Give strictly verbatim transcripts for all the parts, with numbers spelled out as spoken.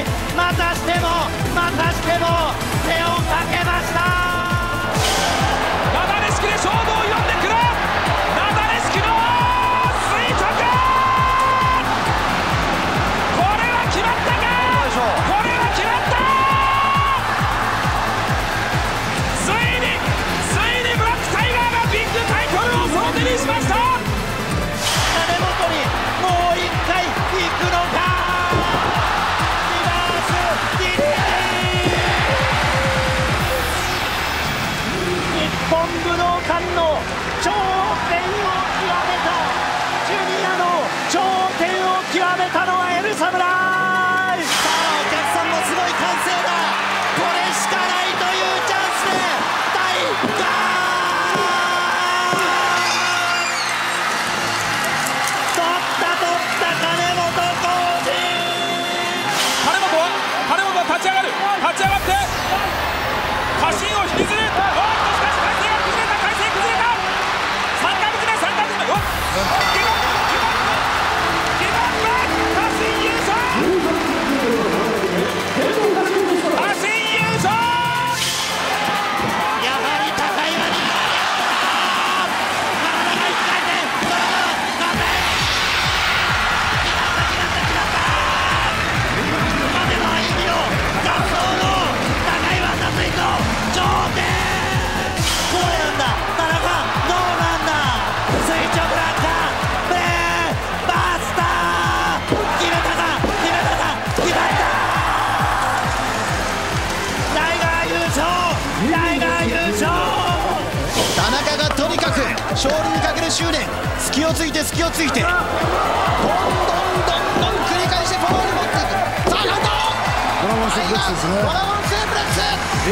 にまたしてもまたしても手をかけました。 ナダレシクで勝負を挑んでくる。ナダレシクの垂直、これは決まったか。これは決まった。ついについにブラックタイガーがビッグタイトルを総手にしました。 金本にもう一回行くのか。リバース ディーディーティー、日本武道館の頂点を極めた、ジュニアの頂点を極めたのはエルサムライ。さあお客さんもすごい歓声だ。これしかないというチャンスでタイガー取った取った金本浩二。 金本は金本は立ち上がる。立ち上がって家臣を引きずる。おっとしかし体勢が崩れた。体勢崩れた。三回目だ三回目だ。おっ決まった決まった家臣優勝。家臣優勝。 やはり高いはに体が一回転。ドラゴン勝て。決まった決まった決まった。勝てば意味の合奏の高いは達成と頂点。こうなんだ田中、どうなんだ。垂直落下ブレーバスター。決めたか決めたか決まった。タイガー優勝タイガー優勝。 田中がとにかく勝利にかける執念、隙をついて隙をついてどんどんどんどん繰り返してポール持っていく。さあカウントドラゴンセーブレックスですね。ドラゴンセーブレックス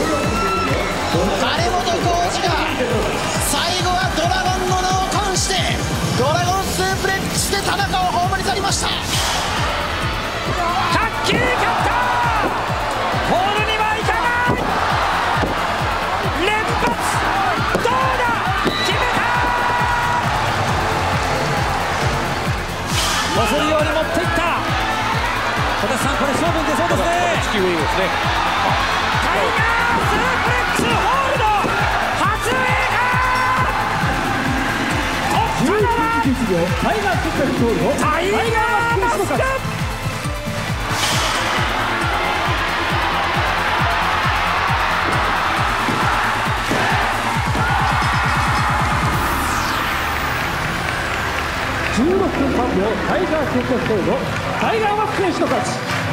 金本浩二が最後はドラゴンの名を冠してドラゴンスープレックスで田中を葬り去りました。 はっきり勝った。ホールにはいかない。連発どうだ決めた。乗せるように持っていった。小田さんこれ勝負に出そうですね。地球ウィングですね。タイガースープレックスホールド初映画。取ったのはタイガースープレックスホールドタイガーマスク。 じゅうろっぷんさんびょうタイガースープレックスホールドタイガーマスク選手の勝ち。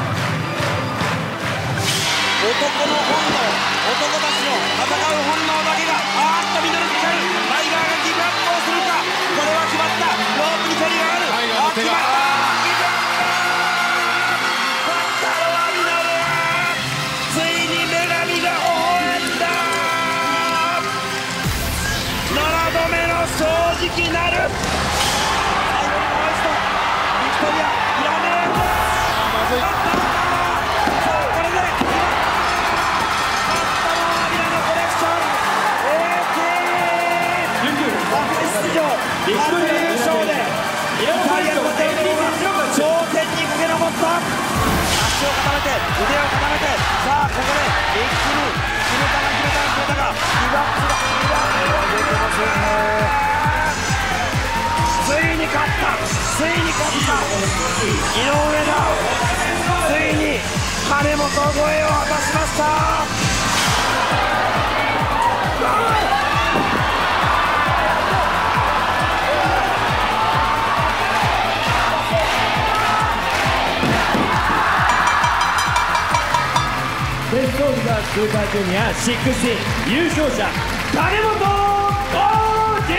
男の本能、男たちの戦う本能だけがあーっとミドルにかかる。タイガーがギブアップをするか。これは決まった。ロープに距離がある。あ決まった。ギブアップ。勝ったのはミドル。ついに女神が微笑んだ。ななどめの正直なる。最後にもう一度ビクトリアやめろ。まずい。ビクトリー優勝でイタリアの頂点に駆け上った。足を固めて腕を固めて、さあここで一気に決めたが決めたが決めたがリバックスがリバックスが出てますよね。ついに勝った。ついに勝った井上だ。ついに金本超えを果たしました。 ベストオブザスーパージュニアろくじゅう優勝者金本浩二。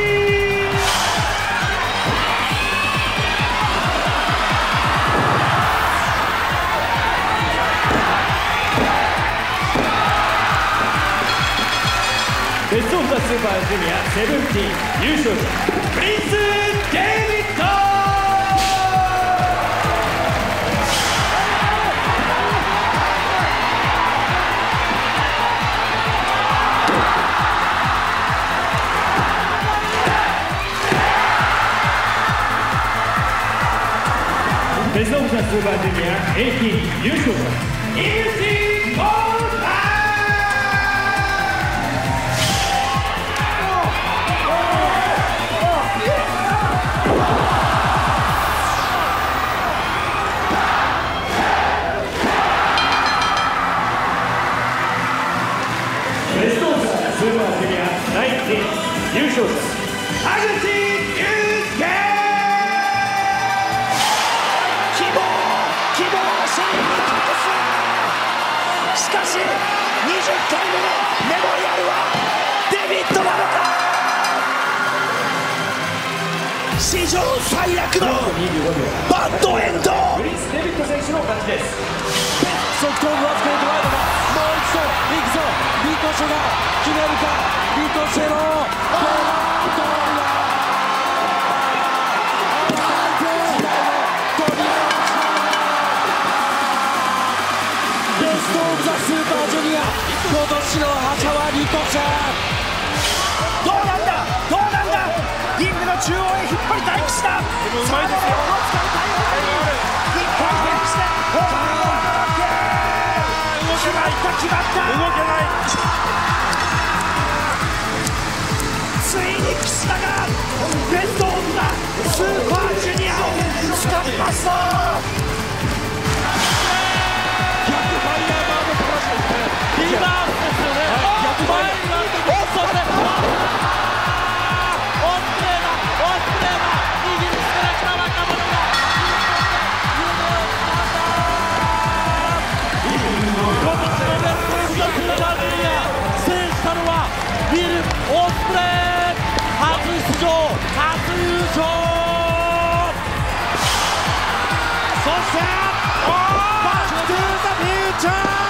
ベストオブザスーパージュニアセブンティーン優勝者プリンス・デイビッド。ベストト・オブ・ザ・スーパージュニア平均優勝者井口浩太。ベスト・オブ・ザ・スーパージュニア第一優勝者田口裕介。 希望希望をシェリーに託す。しかしにじゅっかいめのメモリアルはデビッドなのか。史上最悪のバッドエンド。 プリンス・デビッド選手の勝ちです。 速攻を預けるドライドがもう一度行くぞ。リコシェが決めるか。リコシェのゴールベスト・オブ・ザ・スーパージュニア今年の覇者はリコシェ。どうなんだどうなんだ。リングの中央へ引っ張りたい岸田。 うまいですよ。 一回転して決まった決まった動けない。 ついに岸田がベスト・オブ・ザ・スーパージュニアを掴みました。 リバースですよね。逆ファイルがあって、そしてオスプレイだ、オスプレイだ、イギリスから来た若者が今年のベスト・オブ・ザ・スーパージュニア制したのはウィル・オスプレイ。初出場、初優勝。 そしてバック・トゥ・ザ・フューチャー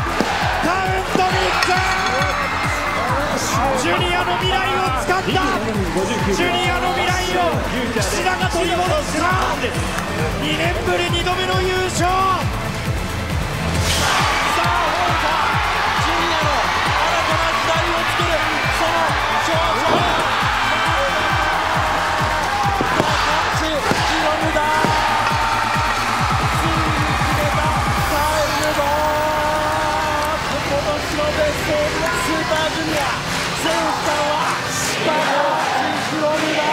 ジュニアの未来を使った。ジュニアの未来を岸田が取り戻したにねんぶりにどめの優勝。 さあ、王者ジュニアの新たな時代を作るその象徴が高橋宏夢だ。ついに決めたタイムド今年のベスト・オブ・ザ・スーパージュニア制したのは高橋宏夢だ。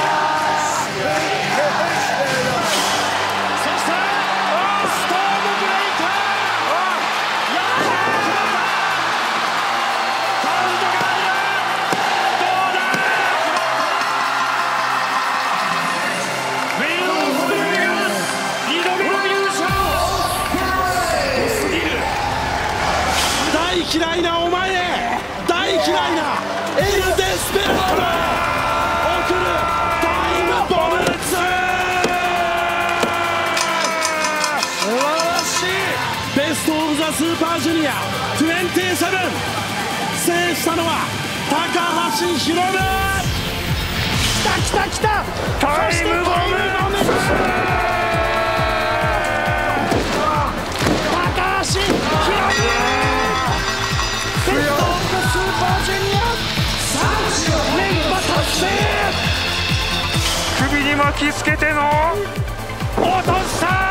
そしてストームブレイカー。やったカウントがある。どうだ。ウェイン・オスプレイがにどめの優勝。すぎる。 大嫌いなお前、大嫌いなエル・デスペラード送るタイムボムツー。素晴らしい。ベスト・オブ・ザ・スーパージュニアにじゅうなな制したのは高橋宏夢。 来た来た来た。 タイムボム。 高橋宏夢ベスト・オブ・ザ・スーパージュニア連覇達成。 首に巻きつけての落とした。